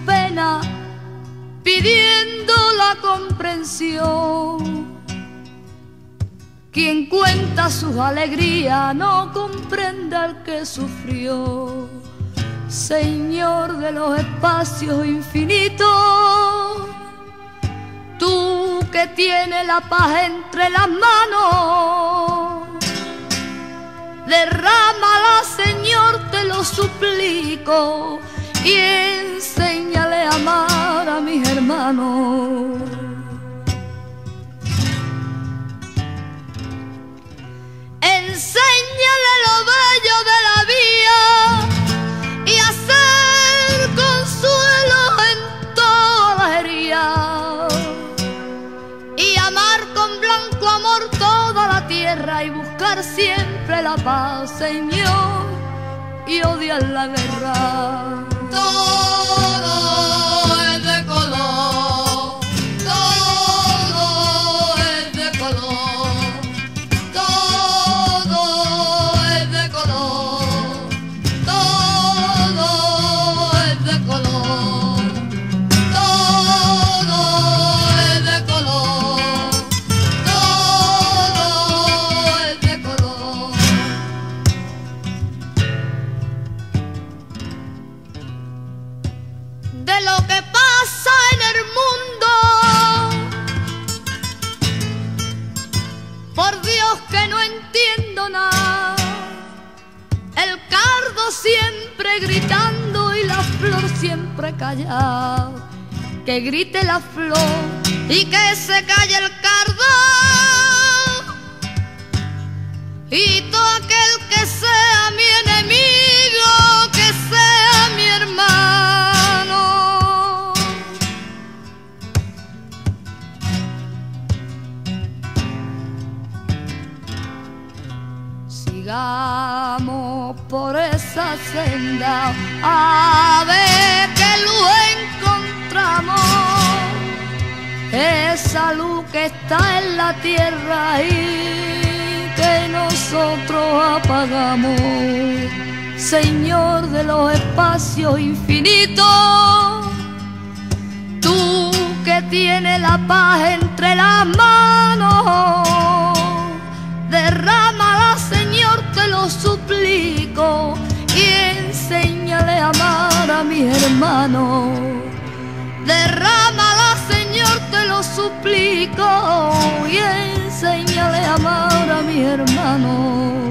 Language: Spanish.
pena, pidiendo la comprensión. Quien cuenta sus alegrías no comprende al que sufrió. Señor de los espacios infinitos, tú que tienes la paz entre las manos, derrámala, Señor, te lo suplico, y enséñale a amar a mis hermanos. Enséñale lo bello de la vida y hacer consuelo en todas las heridas, y amar con blanco amor toda la tierra y buscar siempre la paz, Señor, y odiar la guerra. Todo es de color, todo es de color, todo es de color, todo es de color, todo es de color, todo es de color. De lo que pasa en el mundo, por Dios que no entiendo nada. El cardo siempre gritando y la flor siempre callada. Que grite la flor y que se calle el cardo, y todo aquel que sea mi enemigo, que sea mi hermano. Sigamos por esa senda a ver que luz encontramos, esa luz que está en la tierra y que nosotros apagamos. Señor de los espacios infinitos, tú que tienes la paz entre las manos, derrámala, Señor, te lo suplico, y enséñale a amar a mis hermanos. Derrámala, Señor, te lo suplico, y enséñale a amar a mis hermanos.